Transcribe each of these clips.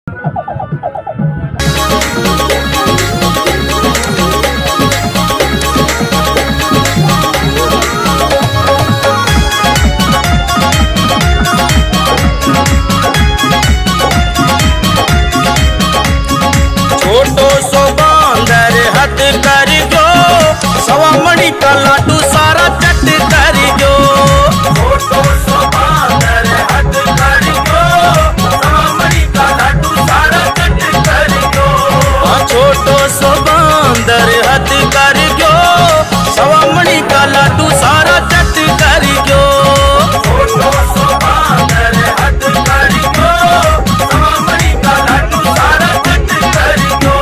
छोटो सो बांदर हद कर गयो, सवा मणि का लाडू सारा चट कर गयो। छोटो सो बांदर हद कर गयो, सवा मणि का लाडू सारा चट कर गयो। छोटो सो बांदर हद कर गयो, सवा मणि का लाडू सारा चट कर गयो। छोटो सो बांदर हद कर गयो, सवा मणि का लाडू सारा चट कर गयो।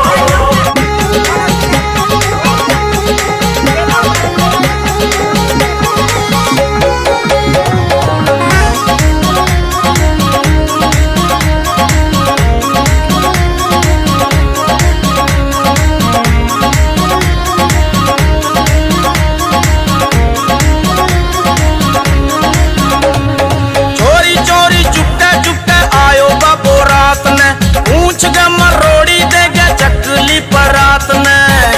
मरोड़ी दे गया चकली परात ने,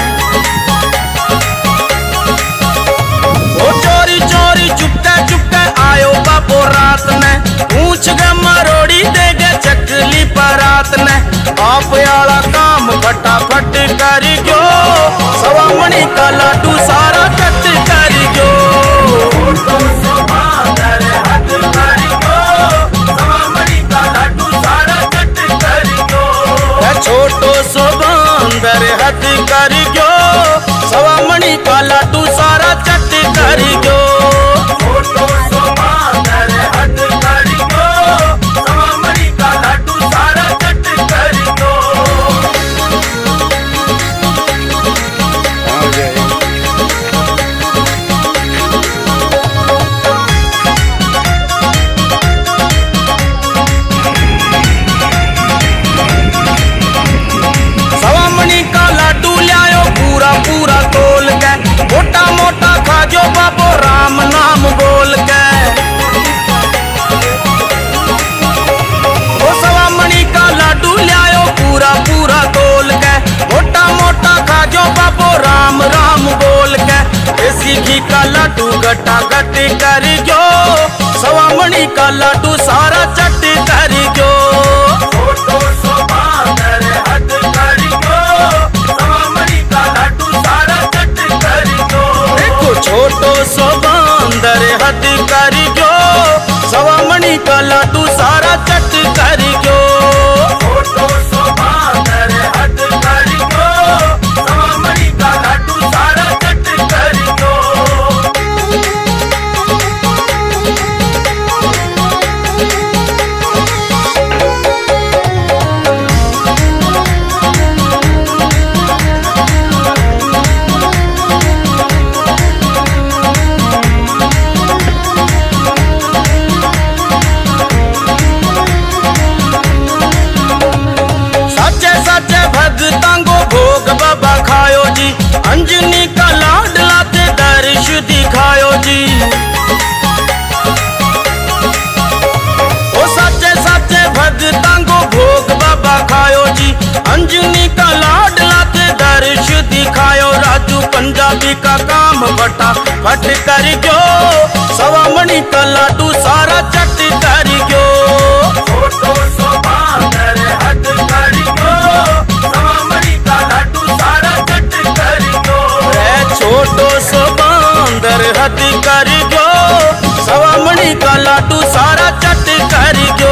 ओ चोरी चोरी चुपके चुपके आयो बाबो रात ने। पूछ गया मरोड़ी दे गया चकली परात ने। आप आला काम फटाफट कर गयो, सवा मणि का लाडू सारा चट कर गयो। छोटो सो बांदर हद कर गयो, सवा मणि का लाडू सारा चट कर गयो। छोटो सो बांदर हद कर गयो, सवा मणि का लाडू सारा चट कर गयो। छोटो सो बांदर हद कर गयो, सवा मणि का लाडू सारा चट कर गयो। पूरा तोल के मोटा मोटा खाजो बाबो राम नाम बोल के। ओ सवा मणि का लाडू लायो पूरा पूरा तोल के, मोटा मोटा खाजो बाबो राम राम बोल के। देसी घी का लाडू गटा गट कर गयो, सवा मणि का लाडू सारा चट कर गयो। छोटो सो बांदर हद कर गयो, सवा मणि का लाडू सारा चट कर गयो। देखो छोटो सो बांदर हद कर गयो, सवा मणि का लाडू सारा चट कर गयो। छोटो सो बांदर हद कर गयो, सवा मणि का लाडू सारा चट कर गयो। भगतांगो भोग बाबा खायो जी, अंजनी का लाडला ते दर्श दिखायो जी। ओ सच्चे सच्चे भगतांगो भोग बाबा खायो जी, अंजनी का लाडला ते दर्श दिखायो। राजू पंजाबी का काम फटा फट कर गयो, सवा मणि का लाडू सारा चट कर गयो। छोटो सो बांदर हद कर गयो, सवा मणि का लाडू सारा चट कर गयो। छोटो सो बांदर हद कर गयो, सवा मणि का लाडू सारा चट कर गयो।